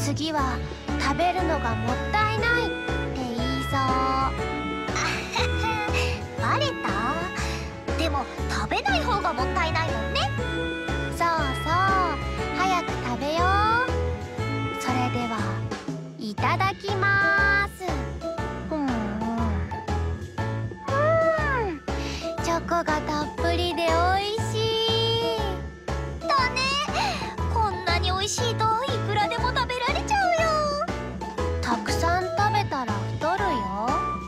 次は食べるのがもったいないって言いそう。 バレた？でも食べない方がもったいないもんね。 そうそう、早く食べよう。それではいただきます。チョコがたっぷりでおいしいだね。こんなにおいしいといくらでも食べられちゃうよ。 たくさん食べたら太るよ。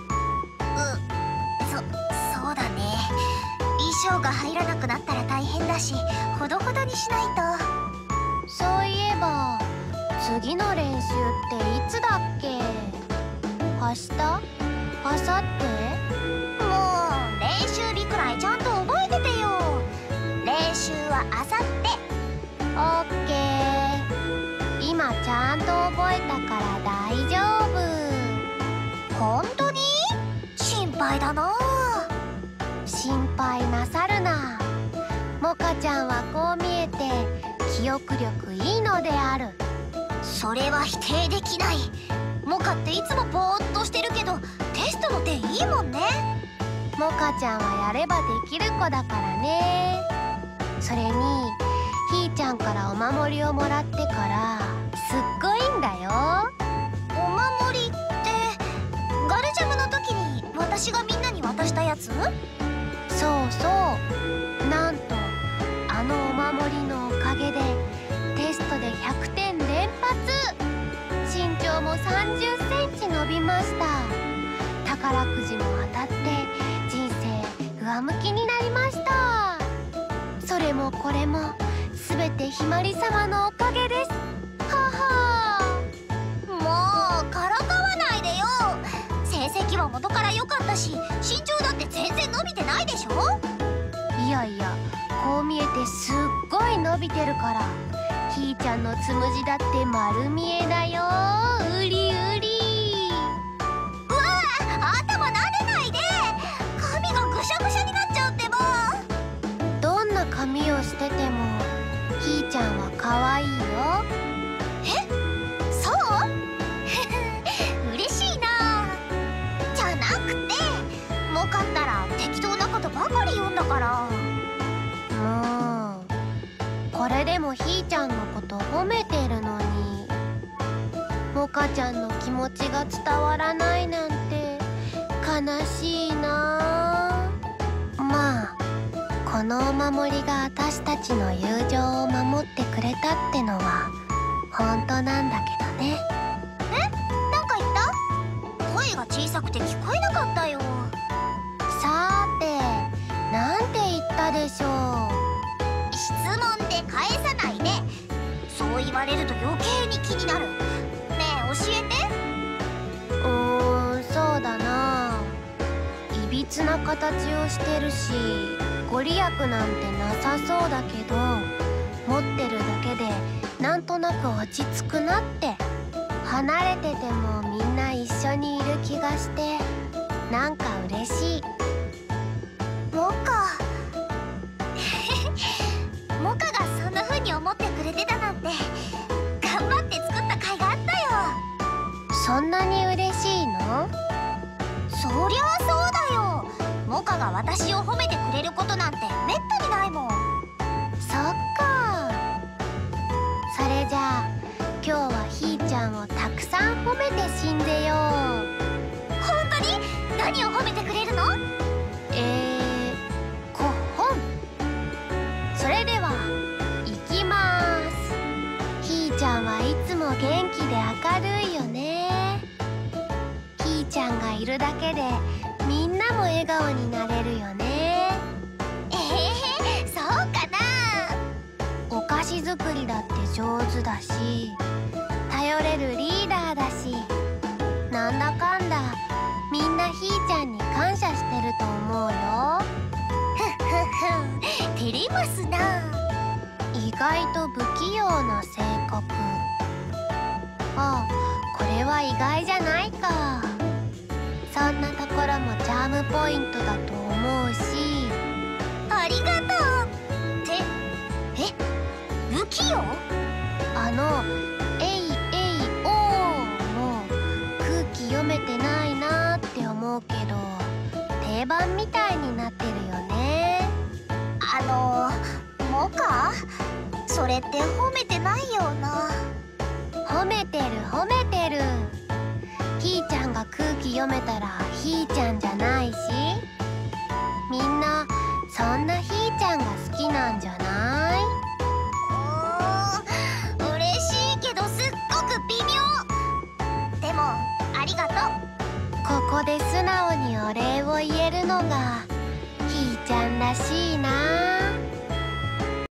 そうだね。衣装が入らなくなったら大変だし、ほどほどにしないと。 そういえば次の練習っていつだっけ？明日？明後日？ もう練習日くらいちゃんと覚えててよ。練習はあさって。 オッケー。今ちゃんと覚えたから大丈夫。 本当に？心配だな。 心配なさるな。モカちゃんはこう見えて記憶力いいのである。 それは否定できない。モカっていつもぼーっとしてるけどテストの点いいもんね。 モカちゃんはやればできる子だからね。それにひーちゃんからお守りをもらってからすっごいんだよ。 お守りってガルジャムの時に私がみんなに渡したやつ？ そうそう。なんとあのお守りのおかげでテストで100点連発。身長も30センチ伸びました。宝くじも当たって人生上向きになりました。それもこれもすべてひまり様のおかげです。はは。 もうからかわないでよ。成績は元から良かったし身長だって全然伸びてないでしょ。 いやいや、こう見えてすっごい伸びてるから。ひーちゃんのつむじだって丸見えだよ。うりうり。 うわあ、頭撫でないで。髪がぐしゃぐしゃになっちゃうってば。 どんな髪をしててもひーちゃんは可愛いよ。 え、そう嬉しいな。じゃなくて、もかったら適当なことばかり言うんだから。 もうこれでもひーちゃんのこと褒めてるのに、モカちゃんの気持ちが伝わらないなんて悲しいな。まあこのお守りが私たちの友情を守ってくれたってのは本当なんだけどね。 なんか言った？声が小さくて聞こえなかったよ。 さーて、なんて言ったでしょう。 質問で返さないで。そう言われると余計に気になる。ねえ教えて。 そうだな。いびつな形をしてるしご利益なんてなさそうだけど、持ってるだけでなんとなく落ち着くなって。離れててもみんな一緒にいる気がしてなんか嬉しい。 モカモカがそんな風に思ってくれてたなんて頑張って作った甲斐があったよ。 そんなに嬉しいの？ そりゃあそうだよ。モカが私を褒めてくれることなんてめったにないもん。 そっか。それじゃあ今日はひーちゃんをたくさん褒めて死んでよう。 本当に？何を褒めてくれるの？ こほん。それではいきまーす。ひーちゃんはいつも元気で明るいよね。ひーちゃんがいるだけでみんなも笑顔になれるよね。 そうかな。 お菓子作りだって上手だし頼れるリーダーだし、なんだかんだみんなひーちゃんに感謝してると思うよ。 照れますな。 意外と不器用な性格。あ、これは意外じゃないか。そんなところもチャームポイントだと思うし。 ありがとう。って不器用？ えいえい読めてないなって思うけど、定番みたいになってるよね。 モカ、それって褒めてないよな。 褒めてる褒めてる。ひーちゃんが空気読めたらひーちゃんじゃないし、みんなそんなひーちゃんが好きなんじゃない？ 嬉しいけどすっごく微妙。でもありがとう。 ここで素直にお礼を言えるのがひーちゃんらしいな。